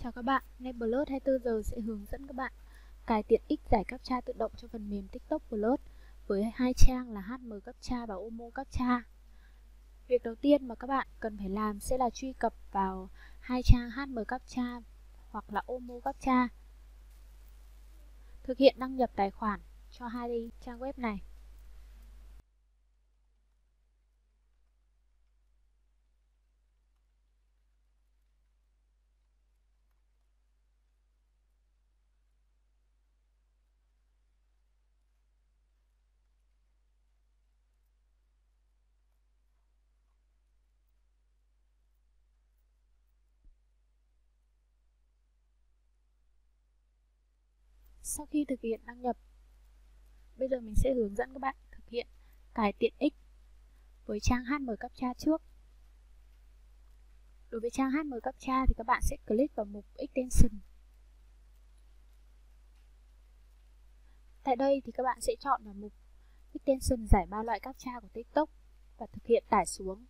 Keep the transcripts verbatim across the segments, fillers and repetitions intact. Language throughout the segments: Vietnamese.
Chào các bạn, Neplus hai mươi tư giờ sẽ hướng dẫn các bạn cài tiện ích giải CAPTCHA tự động cho phần mềm TikTok Plus với hai trang là hát em CAPTCHA và Omo CAPTCHA. Việc đầu tiên mà các bạn cần phải làm sẽ là truy cập vào hai trang hát em CAPTCHA hoặc là Omo CAPTCHA. Thực hiện đăng nhập tài khoản cho hai trang web này. Sau khi thực hiện đăng nhập, bây giờ mình sẽ hướng dẫn các bạn thực hiện cài tiện ích với trang hát em CAPTCHA trước. Đối với trang hát em CAPTCHA thì các bạn sẽ click vào mục Extension. Tại đây thì các bạn sẽ chọn vào mục Extension giải ba loại CAPTCHA của TikTok và thực hiện tải xuống.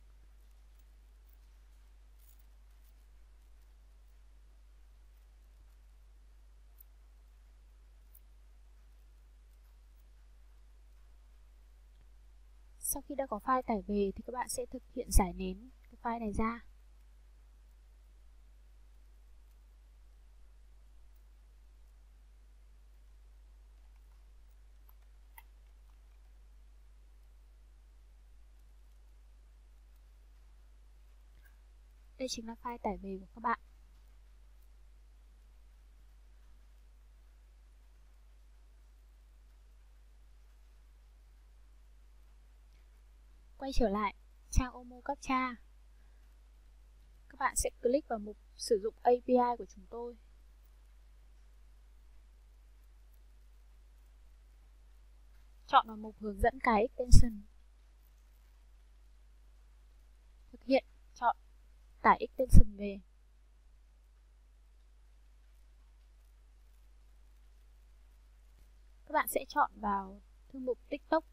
Sau khi đã có file tải về thì các bạn sẽ thực hiện giải nén cái file này ra. Đây chính là file tải về của các bạn. Quay trở lại trang Omo CAPTCHA, các bạn sẽ click vào mục sử dụng a pê i của chúng tôi. Chọn vào mục hướng dẫn cài extension. Thực hiện chọn tải extension về. Các bạn sẽ chọn vào thư mục TikTok.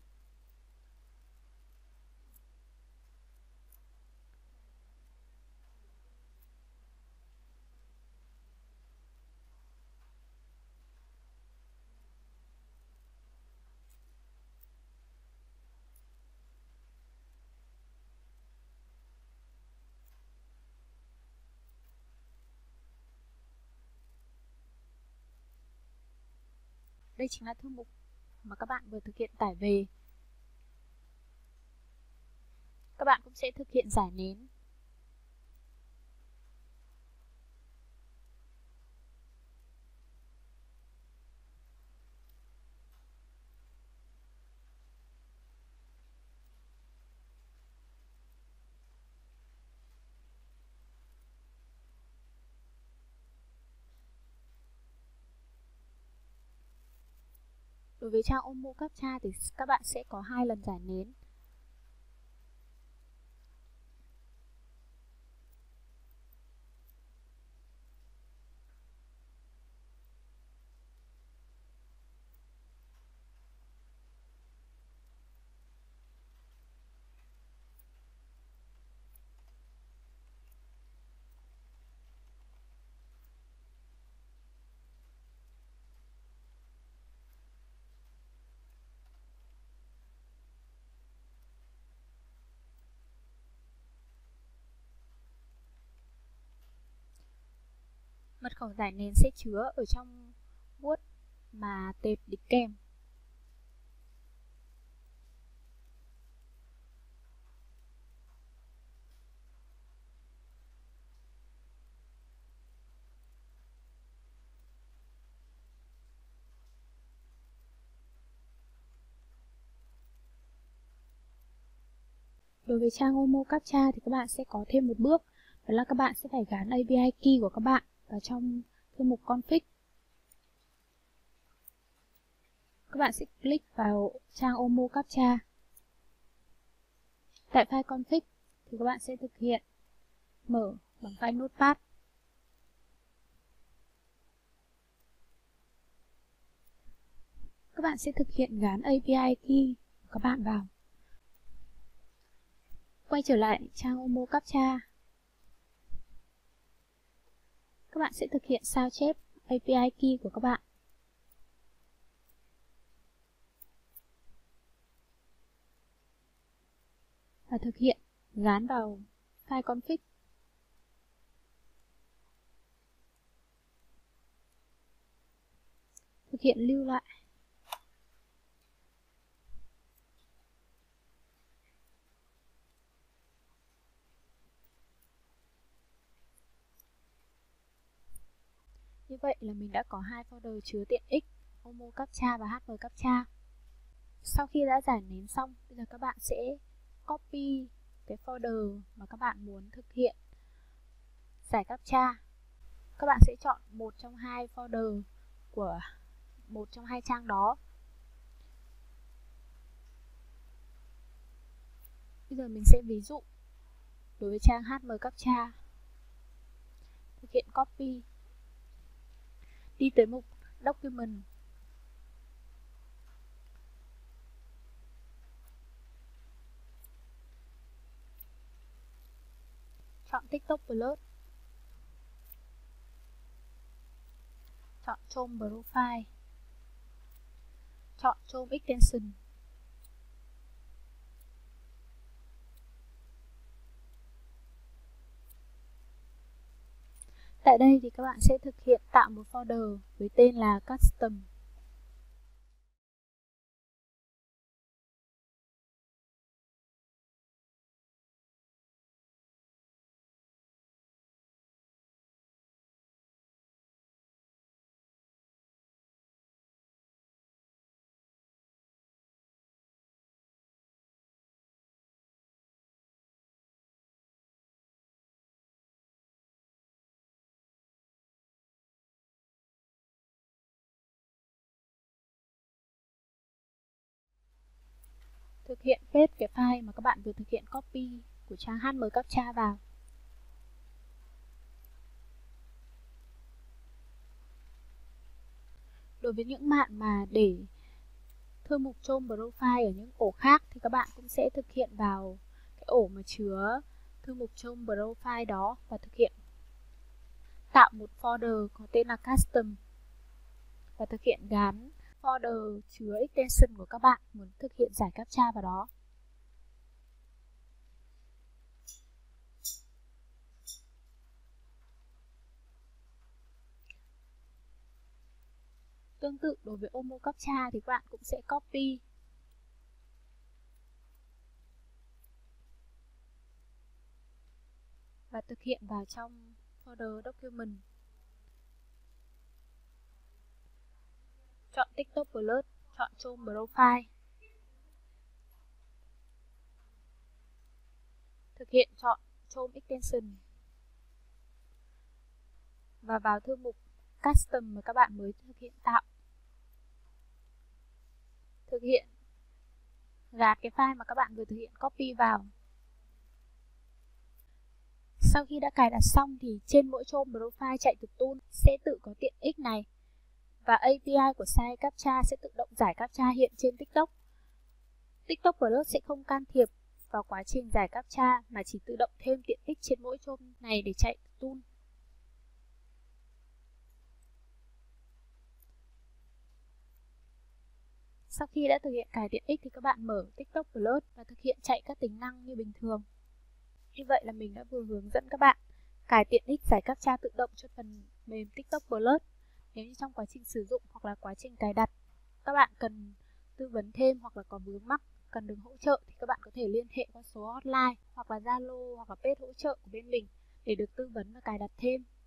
Đây chính là thư mục mà các bạn vừa thực hiện tải về. Các bạn cũng sẽ thực hiện giải nén. Đối với trang Omo CAPTCHA thì các bạn sẽ có hai lần giải nén. Mật khẩu giải nén sẽ chứa ở trong Word mà tệp đính kèm. Đối với trang Omo CAPTCHA thì các bạn sẽ có thêm một bước, đó là các bạn sẽ phải gắn a pê i key của các bạn vào trong thư mục config. Các bạn sẽ click vào trang Omo CAPTCHA. Tại file config thì các bạn sẽ thực hiện mở bằng file Notepad. Các bạn sẽ thực hiện gắn a pê i key của các bạn vào. Quay trở lại trang Omo CAPTCHA. Các bạn sẽ thực hiện sao chép a pê i key của các bạn. Và thực hiện gán vào file config. Thực hiện lưu lại. Như vậy là mình đã có hai folder chứa tiện ích Omo Captcha và hát em Captcha. Sau khi đã giải nến xong, bây giờ các bạn sẽ copy cái folder mà các bạn muốn thực hiện giải Captcha. Các bạn sẽ chọn một trong hai folder của một trong hai trang đó. Bây giờ mình sẽ ví dụ đối với trang hát em Captcha. Thực hiện copy. Đi tới mục Document. Chọn TikTok Plus. Chọn Chrome Profile. Chọn Chrome Extension. Tại đây thì các bạn sẽ thực hiện tạo một folder với tên là Custom. Thực hiện paste cái file mà các bạn vừa thực hiện copy của trang hát em Captcha vào. Đối với những bạn mà để thư mục Chrome Profile ở những ổ khác thì các bạn cũng sẽ thực hiện vào cái ổ mà chứa thư mục Chrome Profile đó và thực hiện tạo một folder có tên là Custom và thực hiện gắn folder chứa extension của các bạn muốn thực hiện giải Captcha vào đó. Tương tự đối với Omo Captcha thì các bạn cũng sẽ copy và thực hiện vào trong folder Document. Chọn TikTok Plus, chọn Chrome Profile. Thực hiện chọn Chrome Extension và vào thư mục Custom mà các bạn mới thực hiện tạo. Thực hiện gạt cái file mà các bạn vừa thực hiện copy vào. Sau khi đã cài đặt xong thì trên mỗi Chrome Profile chạy từ tool sẽ tự có tiện ích này và a pê i của site Captcha sẽ tự động giải Captcha hiện trên TikTok. TikTok Plus sẽ không can thiệp vào quá trình giải Captcha mà chỉ tự động thêm tiện ích trên mỗi Chrome này để chạy từ tool. Sau khi đã thực hiện cài tiện ích thì các bạn mở TikTok Plus và thực hiện chạy các tính năng như bình thường. Như vậy là mình đã vừa hướng dẫn các bạn cài tiện ích giải Captcha tự động cho phần mềm TikTok Plus. Nếu như trong quá trình sử dụng hoặc là quá trình cài đặt các bạn cần tư vấn thêm hoặc là có vướng mắc cần được hỗ trợ thì các bạn có thể liên hệ qua số hotline hoặc là Zalo hoặc là page hỗ trợ của bên mình để được tư vấn và cài đặt thêm.